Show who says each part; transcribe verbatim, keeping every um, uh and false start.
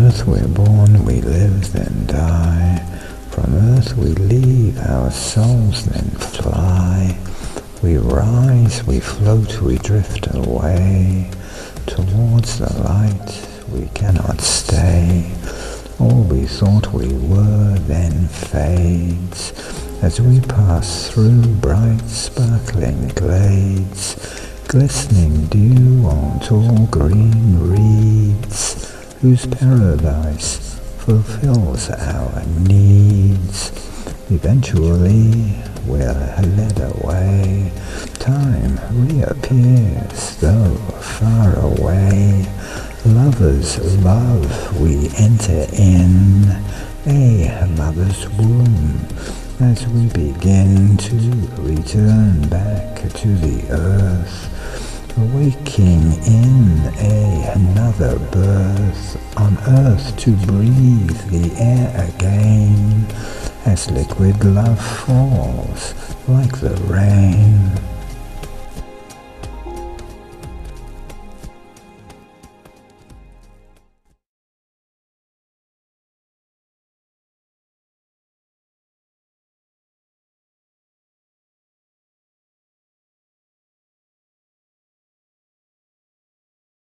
Speaker 1: earth we're born, we live then die. From earth we leave, our souls then fly. We rise, we float, we drift away. Towards the light we cannot stay. All we thought we were then fades, as we pass through bright sparkling glades, glistening dew on tall green reeds, whose paradise fulfills our needs. Eventually we're led away. Time reappears, though far away. Lovers' love we enter in, a mother's womb, as we begin to return back to the earth, waking in a, another birth, on earth to breathe the air again, as liquid love falls like the rain.